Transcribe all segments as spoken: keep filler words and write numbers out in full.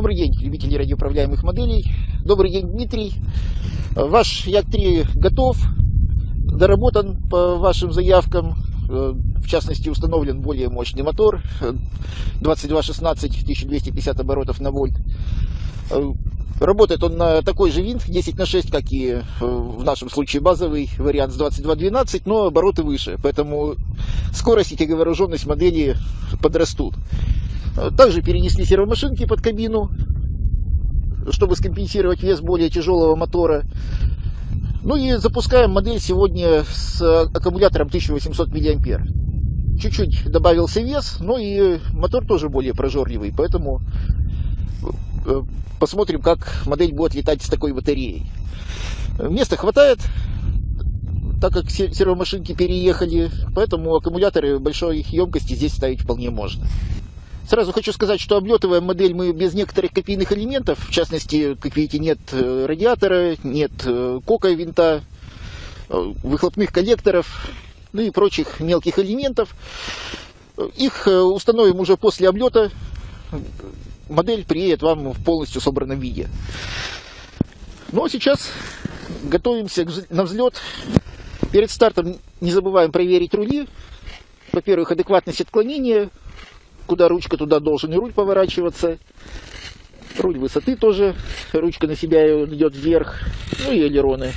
Добрый день, любители радиоуправляемых моделей. Добрый день, Дмитрий. Ваш Як три готов, доработан по вашим заявкам. В частности, установлен более мощный мотор, двадцать два шестнадцать, тысяча двести пятьдесят оборотов на вольт. Работает он на такой же винт десять на шесть, как и в нашем случае базовый вариант с двадцать два двенадцать, но обороты выше, поэтому скорость и тяговооруженность модели подрастут. Также перенесли сервомашинки под кабину, чтобы скомпенсировать вес более тяжелого мотора. Ну и запускаем модель сегодня с аккумулятором тысяча восемьсот миллиампер. Чуть-чуть добавился вес, но и мотор тоже более прожорливый, поэтому посмотрим, как модель будет летать с такой батареей. Места хватает, так как сервомашинки переехали, поэтому аккумуляторы большой емкости здесь ставить вполне можно. Сразу хочу сказать, что облетываем модель мы без некоторых копийных элементов. В частности, как видите, нет радиатора, нет кока винта, выхлопных коллекторов, ну и прочих мелких элементов. Их установим уже после облета. Модель приедет вам в полностью собранном виде. Ну а сейчас готовимся на взлет. Перед стартом не забываем проверить рули. Во-первых, адекватность отклонения. Куда ручка, туда должен и руль поворачиваться. Руль высоты тоже. Ручка на себя идет вверх. Ну и элероны.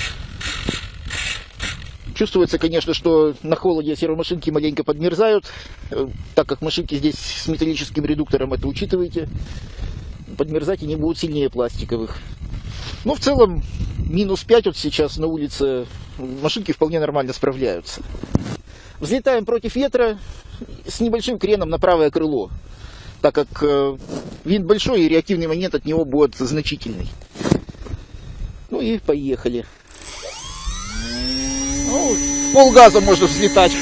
Чувствуется, конечно, что на холоде сервомашинки маленько подмерзают. Так как машинки здесь с металлическим редуктором, это учитывайте. Подмерзать они будут сильнее пластиковых. Но в целом минус пять вот сейчас на улице. Машинки вполне нормально справляются. Взлетаем против ветра с небольшим креном на правое крыло, так как э, винт большой и реактивный момент от него будет значительный. Ну и поехали. Ну, полгаза можно взлетать.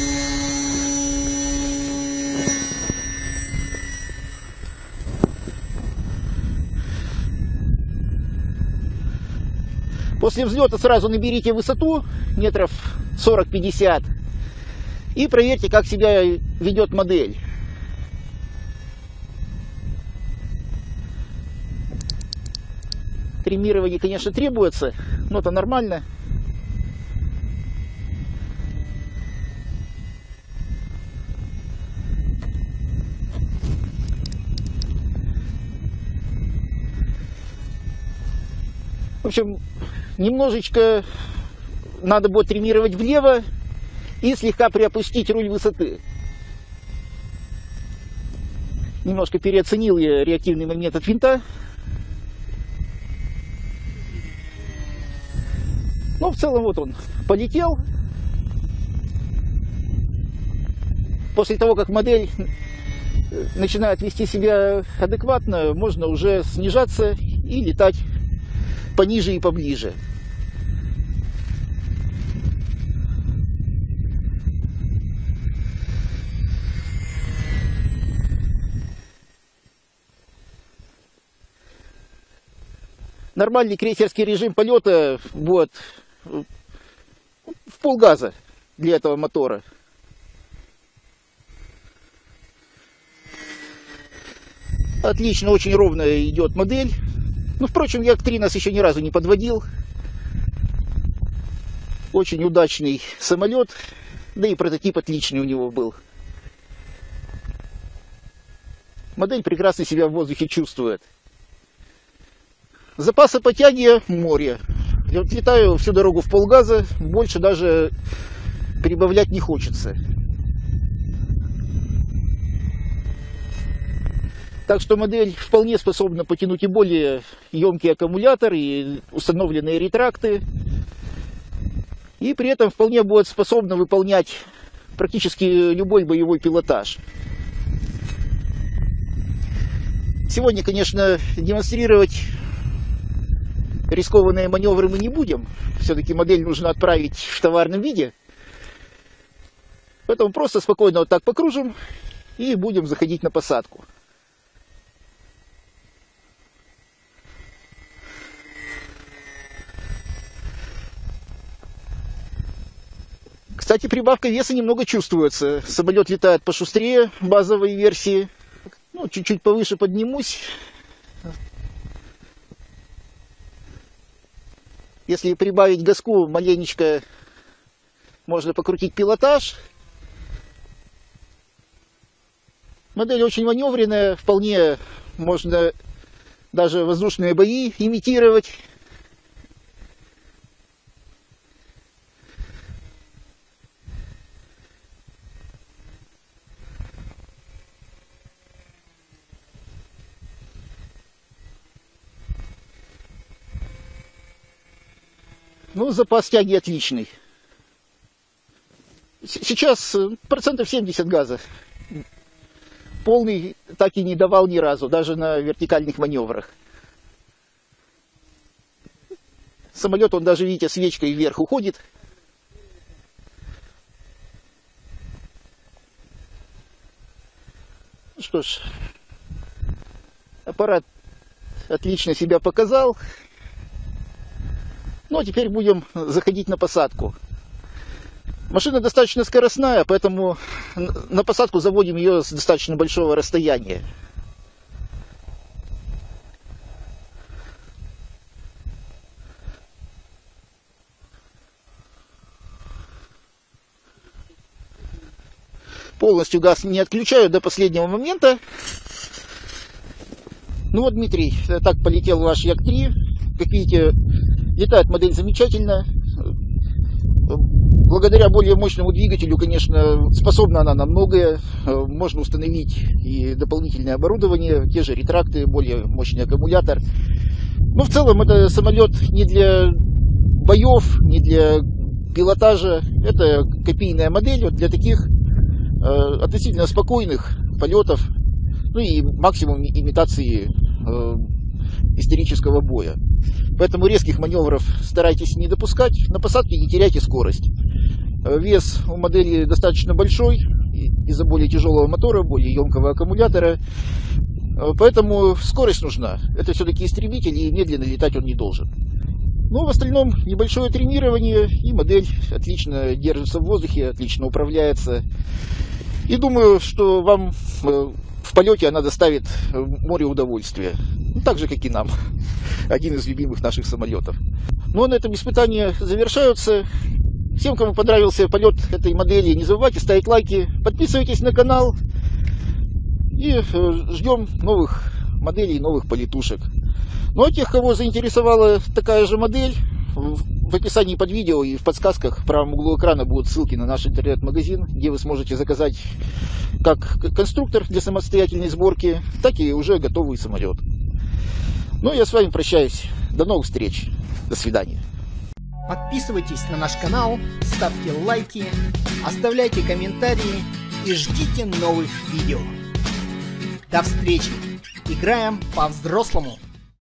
После взлета сразу наберите высоту метров сорок-пятьдесят. И проверьте, как себя ведет модель. Триммирование, конечно, требуется, но это нормально. В общем, немножечко надо будет триммировать влево и слегка приопустить руль высоты. Немножко переоценил я реактивный момент от винта. Но в целом вот он полетел. После того, как модель начинает вести себя адекватно, можно уже снижаться и летать пониже и поближе. Нормальный крейсерский режим полета будет в полгаза для этого мотора. Отлично, очень ровно идет модель. Ну, впрочем, Як три нас еще ни разу не подводил. Очень удачный самолет, да и прототип отличный у него был. Модель прекрасно себя в воздухе чувствует. Запасы потягия море. Я вот летаю всю дорогу в полгаза, больше даже прибавлять не хочется. Так что модель вполне способна потянуть и более емкий аккумулятор, и установленные ретракты. И при этом вполне будет способна выполнять практически любой боевой пилотаж. Сегодня, конечно, демонстрировать рискованные маневры мы не будем. Все-таки модель нужно отправить в товарном виде. Поэтому просто спокойно вот так покружим и будем заходить на посадку. Кстати, прибавка веса немного чувствуется. Самолет летает пошустрее базовой версии. Ну, чуть-чуть повыше поднимусь. Если прибавить газку маленечко, можно покрутить пилотаж. Модель очень маневренная, вполне можно даже воздушные бои имитировать. Ну, запас тяги отличный. Сейчас процентов семьдесят газа. Полный так и не давал ни разу, даже на вертикальных маневрах. Самолет, он даже, видите, свечкой вверх уходит. Что ж, аппарат отлично себя показал. Ну, а теперь будем заходить на посадку. Машина достаточно скоростная, поэтому на посадку заводим ее с достаточно большого расстояния. Полностью газ не отключаю до последнего момента. Ну вот, Дмитрий, так полетел ваш Як три. Как видите, летает модель замечательно. Благодаря более мощному двигателю, конечно, способна она на многое. Можно установить и дополнительное оборудование, те же ретракты, более мощный аккумулятор. Но в целом это самолет не для боев, не для пилотажа. Это копийная модель вот для таких э, относительно спокойных полетов, ну и максимум имитации э, исторического боя. Поэтому резких маневров старайтесь не допускать. На посадке не теряйте скорость. Вес у модели достаточно большой из-за более тяжелого мотора, более емкого аккумулятора. Поэтому скорость нужна. Это все-таки истребитель, и медленно летать он не должен. Но в остальном небольшое тренирование, и модель отлично держится в воздухе, отлично управляется. И думаю, что вам в полете она доставит море удовольствия. Ну, так же, как и нам. Один из любимых наших самолетов. Ну а на этом испытания завершаются. Всем, кому понравился полет этой модели, не забывайте ставить лайки, подписывайтесь на канал. И ждем новых моделей, новых полетушек. Ну а тех, кого заинтересовала такая же модель, в описании под видео и в подсказках в правом углу экрана будут ссылки на наш интернет-магазин, где вы сможете заказать как конструктор для самостоятельной сборки, так и уже готовый самолет. Ну, я с вами прощаюсь. До новых встреч. До свидания. Подписывайтесь на наш канал, ставьте лайки, оставляйте комментарии и ждите новых видео. До встречи. Играем по-взрослому.